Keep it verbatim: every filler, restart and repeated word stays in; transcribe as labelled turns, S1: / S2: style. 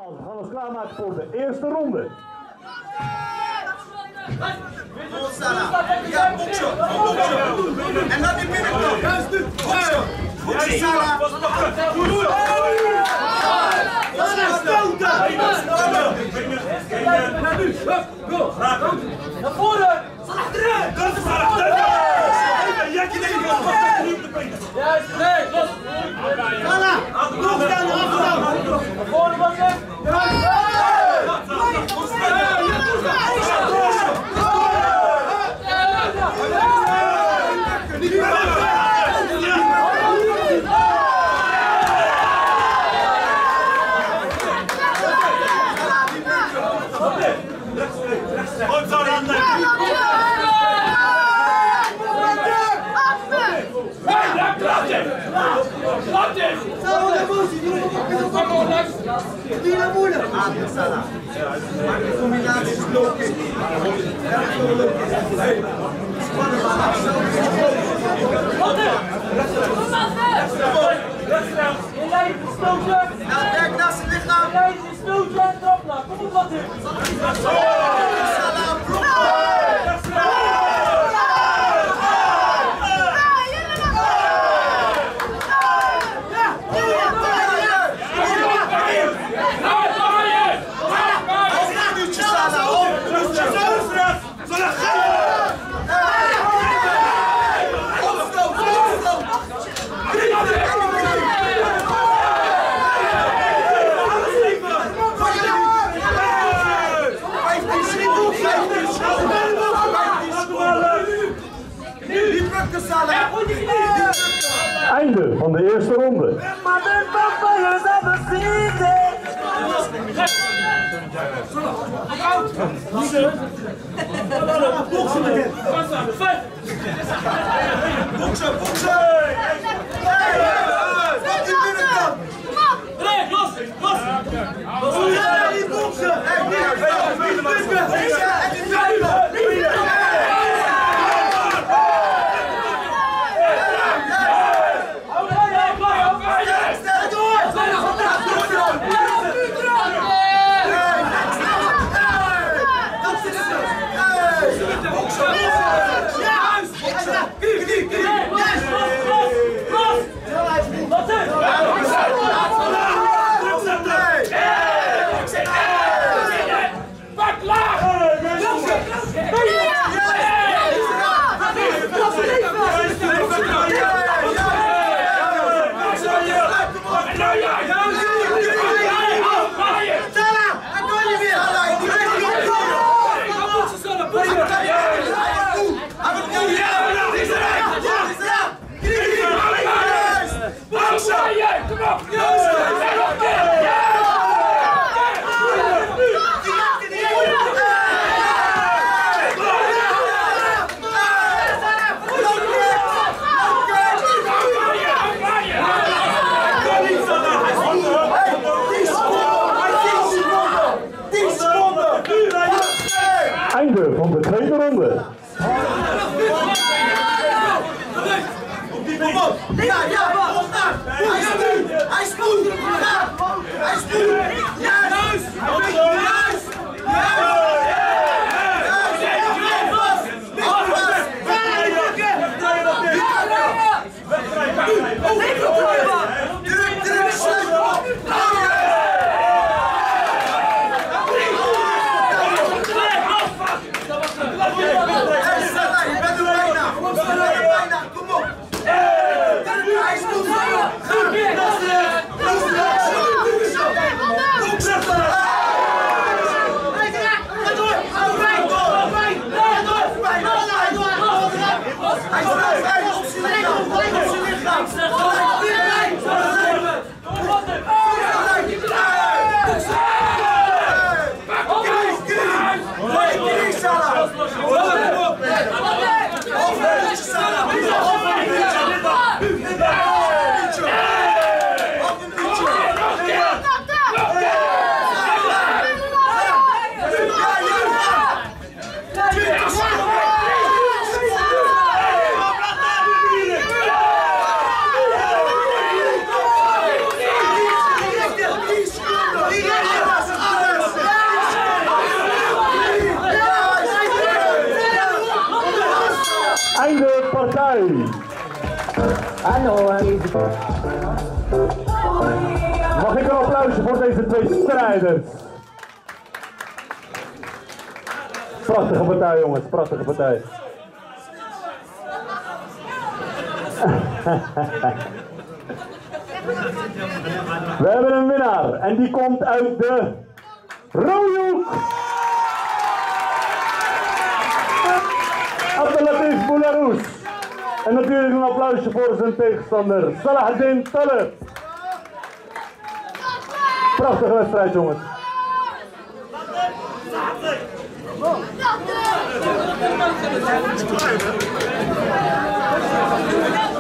S1: Nogmaals, we gaan ons klaarmaken voor de eerste ronde.
S2: Kom Salah. Ja, boekshot. En dan die binnenkant. Juist nu. Boekshot. Boekshot Salah.
S3: Naar nu. Go. Naar voren. Salah terug. Dat is Salah. Juist, nee, los.
S2: Salah. Nog staan, nog staan.
S3: Naar voren was het.
S2: Adem Salah. Maak de combinaties low kick. Spannen maar af.
S3: In lijn gestoten.
S2: Ja, werk naast het lichaam.
S3: In lijn gestoten en trap naar. Kom op wat in.
S2: Salah, blok.
S1: Einde van de eerste ronde.
S2: Boksen, boksen! Wat die binnenkant!
S3: Rijk, los, los!
S2: Ja, die boksen! Hé,
S3: Pak laag!
S1: Mag ik een applausje voor deze twee strijders? Prachtige partij jongens, prachtige partij. We hebben een winnaar en die komt uit de rode hoek. Abdelatif Boularous. En natuurlijk een applausje voor zijn tegenstander Salahuddin Taleb. Prachtige wedstrijd jongens.
S3: Ja.